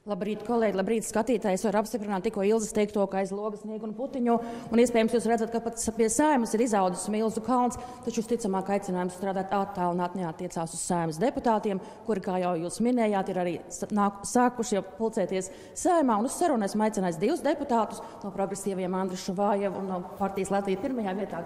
Labrīt, kolēģi, labrīt, skatītāji. Es varu apstiprināt tikko Ilzas teikto, ka aiz logas Sniegu un Putiņu. Un iespējams jūs redzat, ka pat pie Saeimas ir izaudzis milzu kalns, taču visticamāk aicinājums strādāt attālināt neattiecās uz Saeimas deputātiem, kuri, kā jau jūs minējāt, ir arī sākuši jau pulcēties Saeimā. Un uz sarunu esmu aicinājis divus deputātus no progresīviem Andrišu Vājevu un no partijas Latvija pirmajā vietā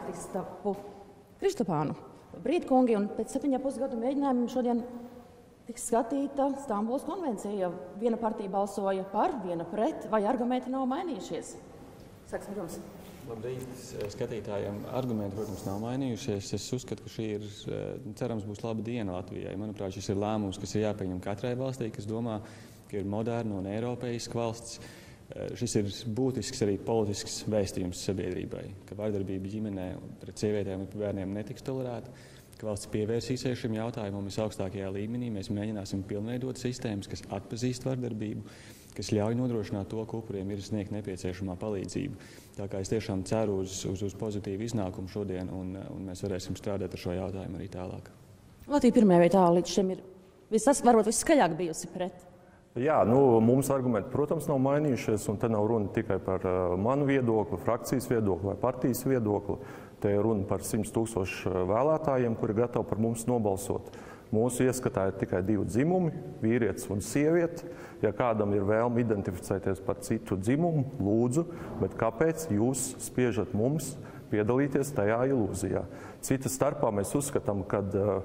Kristapānu. Labrīt, kungi, un pēc 7,5 gadu mēģinājumiem šodien tiks skatīta Stambulas konvencija. Viena partija balsoja par, viena pret, vai argumenti nav mainījušies? Sāksim ar jums. Labrīt, skatītājiem. Argumenti, protams, nav mainījušies. Es uzskatu, ka šī ir, cerams, būs laba diena Latvijai. Manuprāt, šis ir lēmums, kas ir jāpieņem katrai valstī, kas domā, ka ir moderna un eiropeiska valsts. Šis ir būtisks arī politisks vēstījums sabiedrībai, ka vardarbība ģimenē pret sievietēm un bērniem netiks tolerēta, ka valsts pievērsīsies šim jautājumam visaugstākajā līmenī. Mēs mēģināsim pilnveidot sistēmas, kas atpazīst vardarbību, kas ļauj nodrošināt to, ka upuriem ir sniegt nepieciešamā palīdzība. Tā kā es tiešām ceru uz pozitīvu iznākumu šodien, un mēs varēsim strādāt ar šo jautājumu arī tālāk. Latvija pirmajā vietā līdz šim ir varbūt viskaļāk bijusi pret. Jā, mums argumenti, protams, nav mainījušies, un te nav runa tikai par manu viedokli, frakcijas viedokli vai partijas viedokli. Te ir runa par 100 000 vēlētājiem, kuri gatavi par mums nobalsot. Mūsu ieskatā ir tikai divi dzimumi, vīrietis un sieviete. Ja kādam ir vēlme identificēties par citu dzimumu, lūdzu, bet kāpēc jūs spiežat mums piedalīties tajā ilūzijā? Cita starpā mēs uzskatām, ka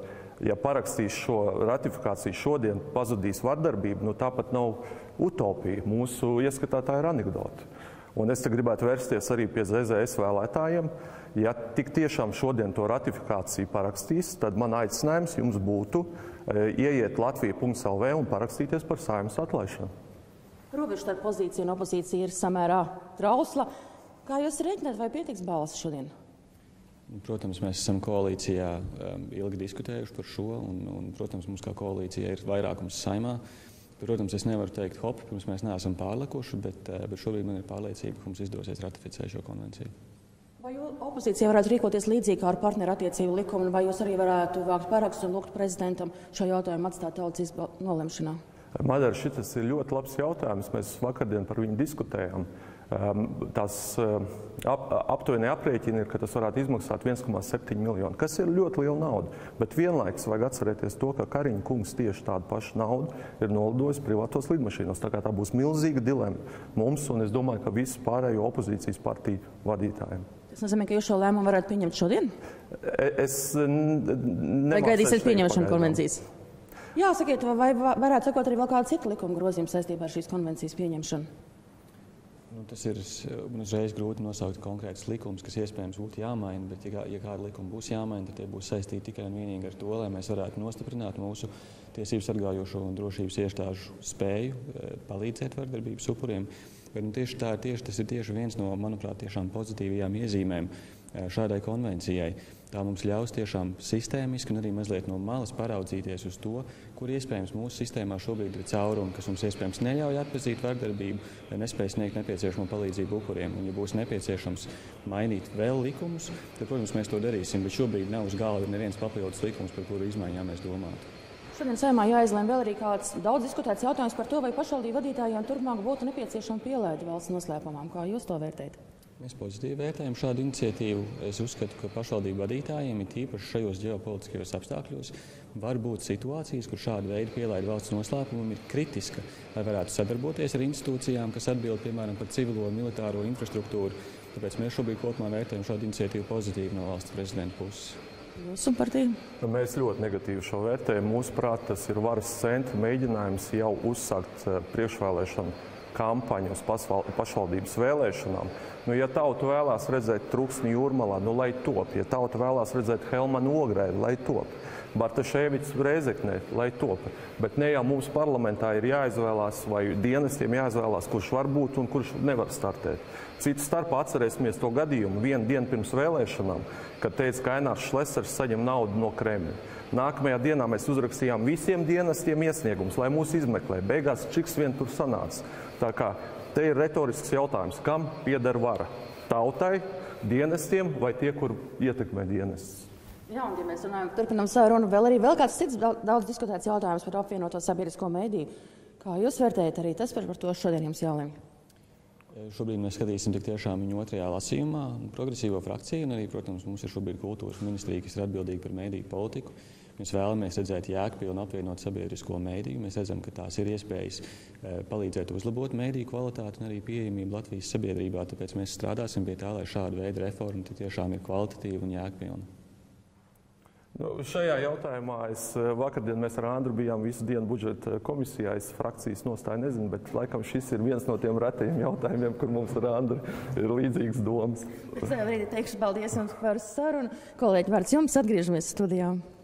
ja parakstīs šo ratifikāciju šodien, pazudīs vardarbību, tāpat nav utopija. Mūsu ieskatā tā ir anekdote. Un es te gribētu vērsties arī pie ZZS vēlētājiem. Ja tik tiešām šodien to ratifikāciju parakstīs, tad man aicinājums jums būtu ieiet latvija.lv un parakstīties par Saeimas atlaišanu. Robeža starp pozīciju un opozīciju ir samērā trausla. Kā jūs rēķināt, vai pietiks balsis šodien? Protams, mēs esam koalīcijā ilgi diskutējuši par šo, un protams, mums kā koalīcija ir vairākums Saeimā. Protams, es nevaru teikt hop, pirms mēs neesam pārlikuši, bet šobrīd man ir pārliecība, ka mums izdosies ratificēt šo konvenciju. Vai opozīcija varētu rīkoties līdzīgi kā ar partneru attiecību likumu, vai jūs arī varētu vākt parakstus un lūgt prezidentam šo jautājumu atstāt tautas nolemšanā? Madara, šis ir ļoti labs jautājums. Mēs vakardien par viņu diskutējām. Tās aptuveni aprēķini ir, ka tas varētu izmaksāt 1,7 miljonu, kas ir ļoti liela nauda. Bet vienlaikus vajag atcerēties to, ka Kariņa kungs tieši tādu pašu naudu ir nolidojis privātos lidmašīnos. Tā kā tā būs milzīga dilema mums, un es domāju, ka visu pārējo opozīcijas partiju vadītājiem. Tas nozīmē, ka jūs šo lēmumu varētu pieņemt šodien? Vai gaidīsiet pieņemšanu konvencijas? Jā, sakiet, vai varētu sakot arī vēl kādu citu likumu grozījumu saistībā ar šīs konvencijas pieņemšanu? Tas ir uzreiz grūti nosaukt konkrētus likumus, kas iespējams būtu jāmaina, bet ja kāda likuma būs jāmaina, tad tie būs saistīti tikai un vienīgi ar to, lai mēs varētu nostiprināt mūsu tiesību sargājošo un drošības iestāžu spēju palīdzēt vardarbības upuriem. Tas ir tieši viens no, manuprāt, tiešām pozitīvajām iezīmēm šādai konvencijai. Tā mums ļaus tiešām sistēmiski un arī mazliet no malas paraudzīties uz to, kur iespējams mūsu sistēmā šobrīd ir caurumi, kas mums iespējams neļauj atpazīt vardarbību, vai nespēj sniegt nepieciešamo palīdzību upuriem. Un, ja būs nepieciešams mainīt vēl likumus, tad, protams, mēs to darīsim, bet šobrīd nav uz galda neviens papildus likums, par kuru izmaiņām mēs domātu. Šodien Saeimā jāizlēm vēl arī kāds daudz diskutēts jautājums par to, vai pašvaldību vadītājiem turpmāk būtu nepieciešama pielaide valsts noslēpumam. Kā jūs to vērtējat? Mēs pozitīvi vērtējam šādu iniciatīvu. Es uzskatu, ka pašvaldību vadītājiem, it īpaši šajos ģeopolitiskajos apstākļos, var būt situācijas, kur šāda veida pielaide valsts noslēpumam ir kritiska, lai varētu sadarboties ar institūcijām, kas atbild, piemēram, par civilo un militāro infrastruktūru. Tāpēc mēs šobrīd kopumā vērtējam šādu iniciatīvu pozitīvi no valsts prezidenta puses. Jūsu partija? Mēs ļoti negatīvi šo vērtējam. Mūsuprāt, tas ir varas centra mēģinājums jau uzsākt priekšvēlēšanu kampaņu uz pašvaldības vēlēšanām. Ja tauta vēlās redzēt Truksni Jūrmalā, lai top. Ja tauta vēlās redzēt Helmanu Ogrēdu, lai top. Bartaševics Rēzeknē, lai top. Bet ne jau mums parlamentā ir jāizvēlās vai dienestiem jāizvēlās, kurš var būt un kurš nevar startēt. Citu starpā atcerēsimies to gadījumu vienu dienu pirms vēlēšanām, kad teica, ka Ainārs Šlesers saņem naudu no Kremļa. Nākamajā dienā mēs uzrakstījām visiem dienestiem iesniegumus, lai mūs izmeklē. Beigās čiks vien tur sanāca. Tā kā te ir retorisks jautājums, kam pieder vara? Tautai, dienestiem vai tie, kur ietekmē dienestus? Jā, un ja mēs runājam, turpinām savu runu, vēl kāds cits daudz diskutēts jautājums par apvienoto sabiedrisko mediju. Kā jūs vērtējat arī tas par to šodien jums jālemj? Šobrīd mēs skatīsim tik tiešām viņu otrajā lasījumā progresīvo frakciju, un arī, protams, mums ir šobrīd kultūras ministrija, kas ir atbildīga par mediju politiku. Mēs vēlamies redzēt jēgpilnu apvienot sabiedrisko mediju. Mēs redzam, ka tās ir iespējas palīdzēt uzlabot mediju kvalitāti un arī pieejamību Latvijas sabiedrībā. Tāpēc mēs strādāsim pie tā, lai šāda veida reforma tik tiešām ir kvalitatīva un jēgpilna. Šajā jautājumā vakardien mēs ar Andru bijām visu dienu budžeta komisijā. Es frakcijas nostāju nezinu, bet laikam šis ir viens no tiem retajiem jautājumiem, kur mums ar Andru ir līdzīgas domas. Es arī teikšu paldies jums par sarunu. Kolēģi, vārds jums, atgriežamies studijā.